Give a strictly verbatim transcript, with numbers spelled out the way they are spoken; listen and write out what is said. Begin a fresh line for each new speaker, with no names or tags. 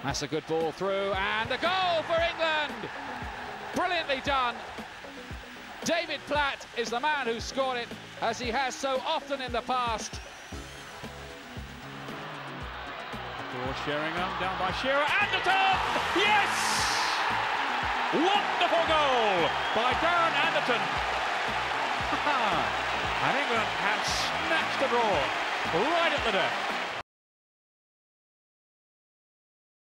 That's a good ball through, and a goal for England! Brilliantly done. David Platt is the man who scored it, as he has so often in the past.
For Sheringham, down by Shearer, Anderton! Yes! Wonderful goal by Darren Anderton. And England have snatched the draw right at the death.